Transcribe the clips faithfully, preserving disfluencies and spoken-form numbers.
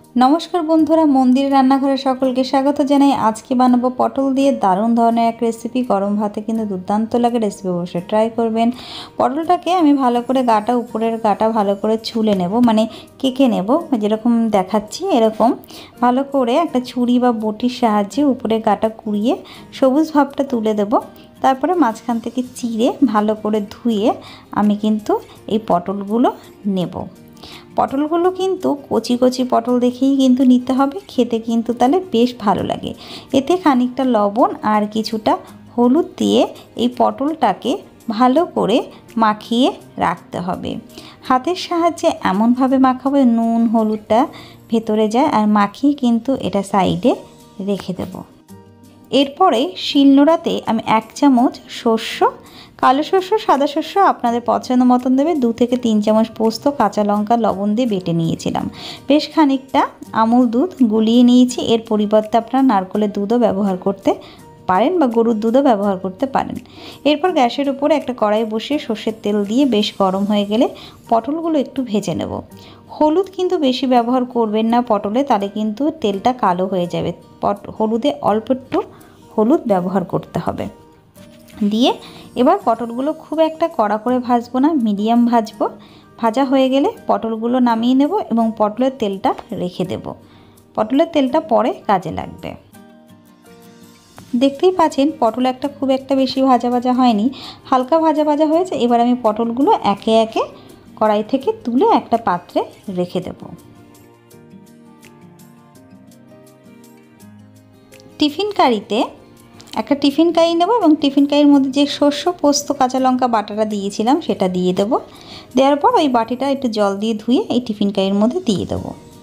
नमस्कार बंधुरा मंदिर रान्नाघरे सकलके स्वागत जानाई। आज के बानाबो पटल दिए दारुण धरनेर एक रेसिपि। गरम भाते किन्तु दुर्दान्त लागे। रेसिपि अवश्य ट्राई करबेन। पटलटाके आमी भालो करे गाटा उपरेर गाटा भालो करे छुले नेब, माने केके नेब, जेरकम देखाच्छि एरकम भालो करे एकटा छुरी बा बटिर साहाज्ये उपरेर गाटा कुड़िये सबुज भाबटा तुले देब। तारपरे माझखान थेके चिरे भालो करे धुए आमी किन्तु एई पटलगुलो नेब। पटलगुलो किन्तु कचि कचि पटल देखेई किन्तु निते हबे, खेते किन्तु ताहले बेश भालो लागे। एते खानिकटा लवण आर किछुटा हलुद दिए एई पटलटाके भालो करे माखिए राखते हबे। हाथेर साहाज्ये एमन भावे माखाबो नुन हलुदटा भेतरे जाय आर माखिए किन्तु एटा साइडे रेखे देब। एरपरे शिलनोड़ाते आमी एक चामच शस्य, कालो शस्य सादा शस्य आपनादेर पछंद मतन देबे, दो थेके तीन चामच पोस्त काँचा लंका लवण दिए बेटे नियेछिलाम। बेश खानिकटा आमुल दूध गुलिये नियेछि। एर परिबर्ते आपनारा नारकेलेर दूधও ব্যবহার করতে पारेन बा गरुर दूधও ব্যবহার করতে पारेन। एरपर ग्यासेर उपरे একটা কড়াই বসিয়ে সরষের তেল দিয়ে বেশ গরম হয়ে গেলে পটলগুলো একটু ভেজে নেব। হলুদ কিন্তু বেশি ব্যবহার করবেন না পটলে, তাহলে কিন্তু তেলটা কালো হয়ে যাবে। পট হলুদে অল্প একটু হলুদ ব্যবহার করতে হবে। দিয়ে এবার পটলগুলো খুব একটা কড়া করে ভাজবো না, মিডিয়াম ভাজবো। ভাজা হয়ে গেলে পটলগুলো নামিয়ে নেব এবং পটলের তেলটা রেখে দেব। পটলের তেলটা পরে কাজে লাগবে। দেখতেই পাচ্ছেন পটল একটা খুব একটা বেশি ভাজা ভাজা হয়নি, হালকা ভাজা ভাজা হয়েছে। এবার আমি পটলগুলো একে একে কড়াই থেকে তুলে একটা পাত্রে রেখে দেব। টিফিন কারিতে একটা টিফিন কারি নেব এবং টিফিন কারির মধ্যে যে শস্য পোস্ত কাঁচা লঙ্কা বাটাটা দিয়েছিলাম সেটা দিয়ে দেব। দেওয়ার পর ওই বাটিটা একটু জল দিয়ে ধুয়ে এই টিফিন কারির মধ্যে দিয়ে দেব।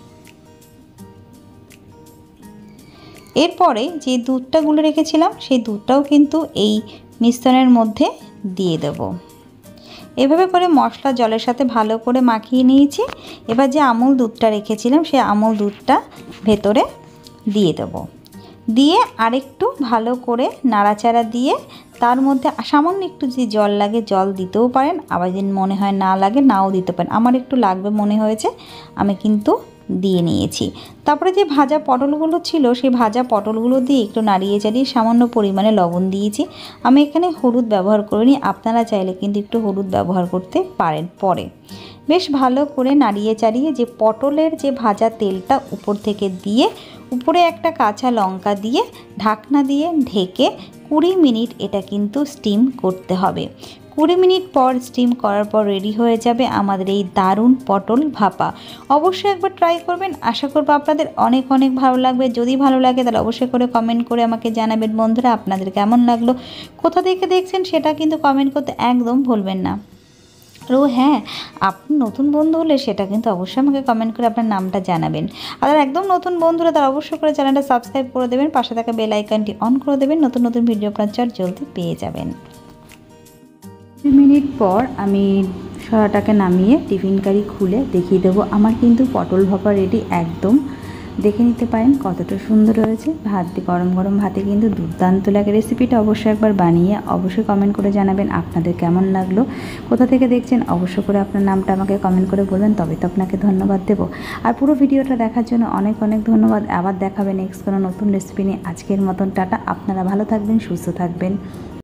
এরপরে যে দুধটা গুলে রেখেছিলাম সেই দুধটাও কিন্তু এই মিশ্রণের মধ্যে দিয়ে দেব। এভাবে করে মশলা জলের সাথে ভালো করে মাখিয়ে নিয়েছি। এবার যে আমুল দুধটা রেখেছিলাম সেই আমুল দুধটা ভেতরে দিয়ে দেব। দিয়ে আরেকটু ভালো করে নাড়াচাড়া দিয়ে তার মধ্যে সামান্য একটু যদি জল লাগে জল দিতেও পারেন, আবার যদি মনে হয় না লাগে নাও দিতে পারেন। আমার একটু লাগবে মনে হয়েছে, আমি কিন্তু দিয়ে নিয়েছি। তারপরে যে ভাজা পটলগুলো ছিল সেই ভাজা পটলগুলো দিয়ে একটু নাড়িয়ে চাড়িয়ে সামান্য পরিমাণে লবণ দিয়েছি। আমি এখানে হলুদ ব্যবহার করিনি, আপনারা চাইলে কিন্তু একটু হলুদ ব্যবহার করতে পারেন পরে। বেশ ভালো করে নাড়িয়ে চাড়িয়ে যে পটলের যে ভাজা তেলটা উপর থেকে দিয়ে উপরে একটা কাঁচা লঙ্কা দিয়ে ঢাকনা দিয়ে ঢেকে কুড়ি মিনিট এটা কিন্তু স্টিম করতে হবে। কুড়ি মিনিট পর স্টিম করার পর রেডি হয়ে যাবে আমাদের এই দারুণ পটল ভাপা। অবশ্যই একবার ট্রাই করবেন, আশা করব আপনাদের অনেক অনেক ভালো লাগবে। যদি ভালো লাগে তাহলে অবশ্যই করে কমেন্ট করে আমাকে জানাবেন বন্ধুরা আপনাদের কেমন লাগলো, কোথা থেকে দেখছেন সেটা কিন্তু কমেন্ট করতে একদম ভুলবেন না। ও হ্যাঁ, আপনি নতুন বন্ধু হলে সেটা কিন্তু অবশ্যই আমাকে কমেন্ট করে আপনার নামটা জানাবেন। আর একদম নতুন বন্ধুরা তারা অবশ্যই করে চ্যানেলটা সাবস্ক্রাইব করে দেবেন, পাশে থাকা বেল আইকনটি অন করে দেবেন, নতুন নতুন ভিডিও আপনার চট জলদি পেয়ে যাবেন। দুই মিনিট পর আমি সরাটাকে নামিয়ে টিফিন কারি খুলে দেখিয়ে দেবো আমার কিন্তু পটল ভাপা রেডি। একদম দেখে নিতে পারেন কতটা সুন্দর হয়েছে। ভাত দিয়ে গরম গরম ভাতে কিন্তু দুর্দান্ত লাগে। রেসিপিটা অবশ্যই একবার বানিয়ে অবশ্যই কমেন্ট করে জানাবেন আপনাদের কেমন লাগলো, কোথা থেকে দেখছেন অবশ্যই করে আপনার নামটা আমাকে কমেন্ট করে বলবেন, তবে তো আপনাকে ধন্যবাদ দেব। আর পুরো ভিডিওটা দেখার জন্য অনেক অনেক ধন্যবাদ। আবার দেখাবে নেক্সট কোনো নতুন রেসিপি নিয়ে। আজকের মতন টাটা, আপনারা ভালো থাকবেন, সুস্থ থাকবেন।